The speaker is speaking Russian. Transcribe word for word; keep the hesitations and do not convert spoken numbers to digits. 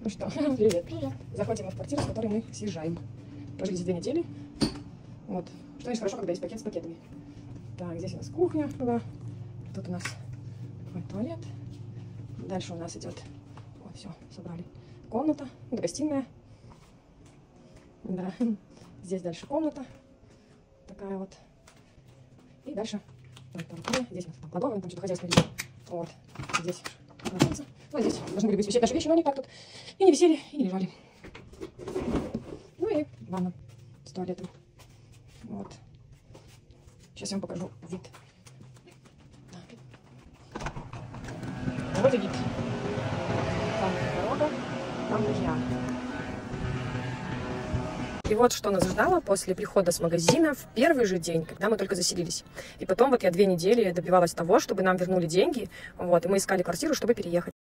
Ну что, привет. Привет. Заходим в квартиру, с которой мы съезжаем. Пожили здесь две недели. Вот. Что значит хорошо, когда есть пакет с пакетами. Так, здесь у нас кухня была. Тут у нас такой туалет. Дальше у нас идет... Вот, все, собрали. Комната. Это гостиная. Да. Здесь дальше комната. Такая вот. И дальше... Здесь у нас кладовая, там что-то хозяйственное. Вот. Здесь находится. Ну, здесь должны были быть висеть наши вещи, но они так тут и не висели, и не лежали. Ну и ванна с туалетом. Вот. Сейчас я вам покажу вид. Вот и вид. Там дорога, там я. И вот что нас ждало после прихода с магазина в первый же день, когда мы только заселились. И потом вот я две недели добивалась того, чтобы нам вернули деньги. Вот, и мы искали квартиру, чтобы переехать.